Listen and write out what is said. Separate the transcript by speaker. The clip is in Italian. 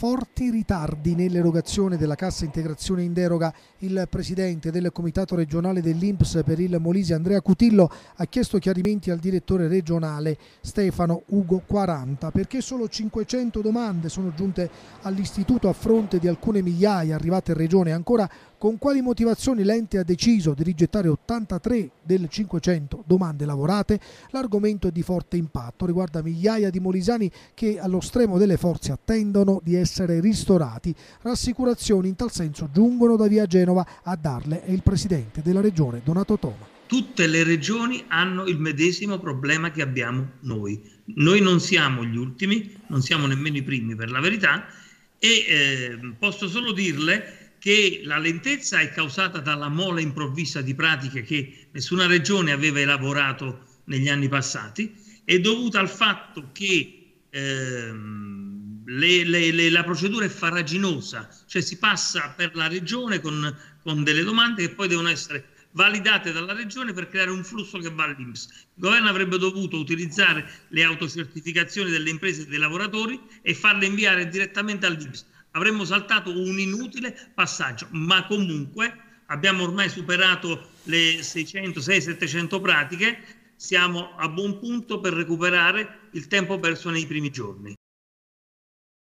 Speaker 1: forti ritardi nell'erogazione della cassa integrazione in deroga. Il presidente del comitato regionale dell'INPS per il Molise, Andrea Cutillo, ha chiesto chiarimenti al direttore regionale Stefano Ugo Quaranta, perché solo 500 domande sono giunte all'istituto a fronte di alcune migliaia arrivate in regione. Ancora, con quali motivazioni l'ente ha deciso di rigettare 83 delle 500 domande lavorate? L'argomento è di forte impatto, riguarda migliaia di molisani che allo stremo delle forze attendono di essere ristorati. Rassicurazioni in tal senso giungono da via Genova. A darle è il presidente della regione Donato Toma.
Speaker 2: Tutte le regioni hanno il medesimo problema che abbiamo noi. Noi non siamo gli ultimi, non siamo nemmeno i primi per la verità, e posso solo dirle che la lentezza è causata dalla mole improvvisa di pratiche che nessuna regione aveva elaborato negli anni passati, è dovuta al fatto che la procedura è farraginosa, cioè si passa per la regione con delle domande che poi devono essere validate dalla regione per creare un flusso che va all'INPS. Il governo avrebbe dovuto utilizzare le autocertificazioni delle imprese e dei lavoratori e farle inviare direttamente all'INPS. Avremmo saltato un inutile passaggio, ma comunque abbiamo ormai superato le 600-700 pratiche, siamo a buon punto per recuperare il tempo perso nei primi giorni.